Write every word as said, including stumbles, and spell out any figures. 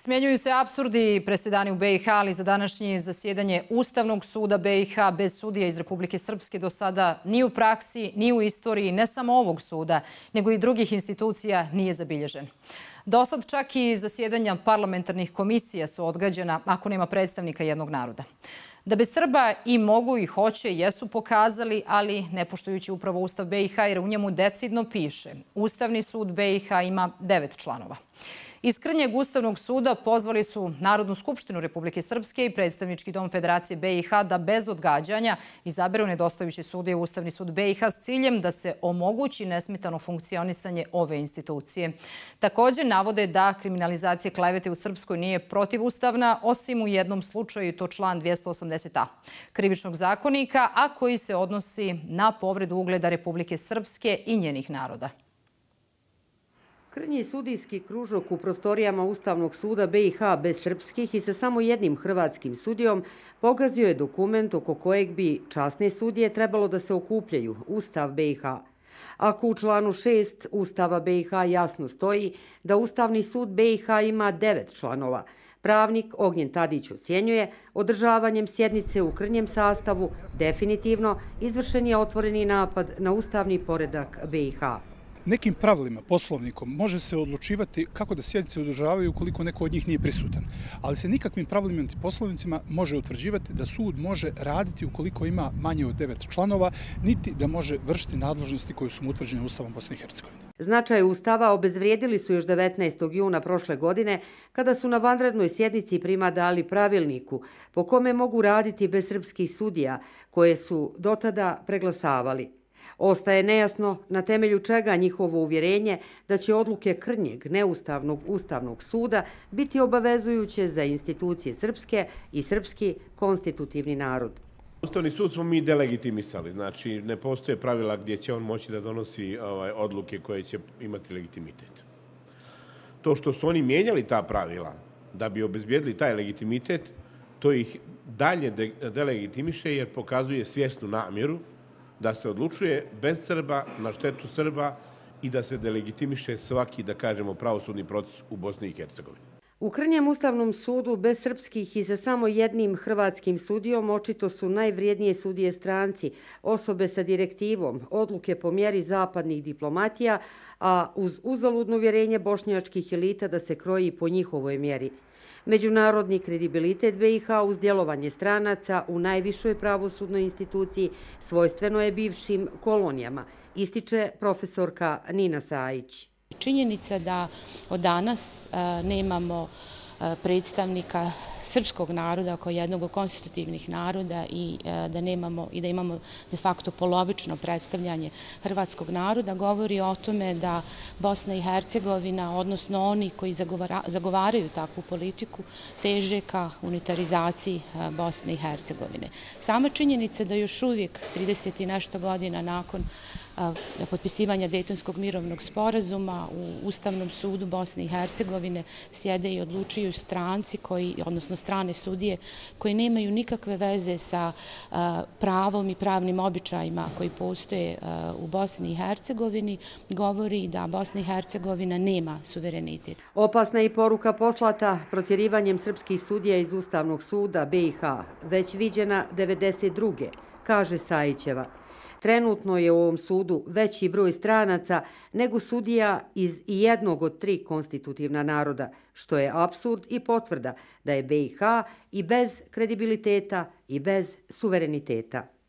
Smjenjuju se apsurdi i presedani u B i H, ali za današnje zasjedanje Ustavnog suda B i H bez sudija iz Republike Srpske do sada ni u praksi, ni u istoriji ne samo ovog suda, nego i drugih institucija nije zabilježen. Dosad čak i zasjedanja parlamentarnih komisija su odgađena ako nema predstavnika jednog naroda. Da bez Srba i mogu i hoće, jesu pokazali, ali ne poštujući upravo Ustav B i H, jer u njemu decidno piše Ustavni sud B i H ima devet članova. Iz Krnjeg Ustavnog suda pozvali su Narodnu skupštinu Republike Srpske i predstavnički dom Federacije B i H da bez odgađanja izaberu nedostajuće sudije u Ustavni sud B i H s ciljem da se omogući nesmetano funkcionisanje ove institucije. Također navode da kriminalizacija klevete u Srpskoj nije protivustavna, osim u jednom slučaju, i to član dvjesto osamdeset a Krivičnog zakonika, a koji se odnosi na povredu ugleda Republike Srpske i njenih naroda. Krnji sudijski kružok u prostorijama Ustavnog suda B i H bez srpskih i sa samo jednim hrvatskim sudijom pogazio je dokument oko kojeg bi časne sudije trebalo da se okupljaju, Ustav B i H. Ako u članu šest Ustava B i H jasno stoji da Ustavni sud B i H ima devet članova, pravnik Ognjen Tadić ocjenjuje održavanjem sjednice u krnjem sastavu definitivno izvršen je otvoreni napad na ustavni poredak B i H. Nekim pravilima, poslovnikom, može se odlučivati kako da sjednice održavaju ukoliko neko od njih nije prisutan. Ali se nikakvim pravilima i poslovnicima može utvrđivati da sud može raditi ukoliko ima manje od devet članova, niti da može vršiti nadležnosti koje su mu utvrđene Ustavom Bosne i Hercegovine. Značaj Ustava obezvrijedili su još devetnaestog juna prošle godine, kada su na vanrednoj sjednici prima dali pravilniku po kome mogu raditi bez srpskih sudija, koje su dotada preglasavali. Ostaje nejasno na temelju čega njihovo uvjerenje da će odluke Krnjeg neustavnog Ustavnog suda biti obavezujuće za institucije srpske i srpski konstitutivni narod. Ustavni sud smo mi delegitimisali, znači ne postoje pravila gdje će on moći da donosi ovaj, odluke koje će imati legitimitet. To što su oni mijenjali ta pravila da bi obezbijedili taj legitimitet, to ih dalje de delegitimiše jer pokazuje svjesnu namjeru da se odlučuje bez Srba, na štetu Srba i da se delegitimiše svaki, da kažemo, pravosudni proces u Bosni i Hercegovini. U Krnjem Ustavnom sudu bez srpskih i sa samo jednim hrvatskim sudijom očito su najvrijednije sudije stranci, osobe sa direktivom, odluke po mjeri zapadnih diplomatija, a uz uzaludno uvjerenje bošnjačkih elita da se kroji po njihovoj mjeri. Međunarodni kredibilitet B i H uz djelovanje stranaca u najvišoj pravosudnoj instituciji svojstveno je bivšim kolonijama, ističe profesorka Nina Sajić. Činjenica da od danas nemamo predstavnika srpskog naroda kao jednog od konstitutivnih naroda i da nemamo i da imamo de facto polovično predstavljanje hrvatskog naroda govori o tome da Bosna i Hercegovina, odnosno oni koji zagovaraju takvu politiku, teže ka unitarizaciji Bosne i Hercegovine. Sama činjenica da još uvijek trideset i nešto godina nakon potpisivanja Dejtonskog mirovnog sporazuma u Ustavnom sudu Bosne i Hercegovine sjede i odlučuju stranci koji, odnosno strane sudije koji nemaju nikakve veze sa pravom i pravnim običajima koji postoje u Bosni i Hercegovini, govori da Bosna i Hercegovina nema suverenitet. Opasna je i poruka poslata protjerivanjem srpskih sudija iz Ustavnog suda B i H, već viđena devedeset druge, kaže Sajićeva. Trenutno je u ovom sudu veći broj stranaca nego sudija iz jednog od tri konstitutivna naroda, što je apsurd i potvrda da je B i H i bez kredibiliteta i bez suvereniteta.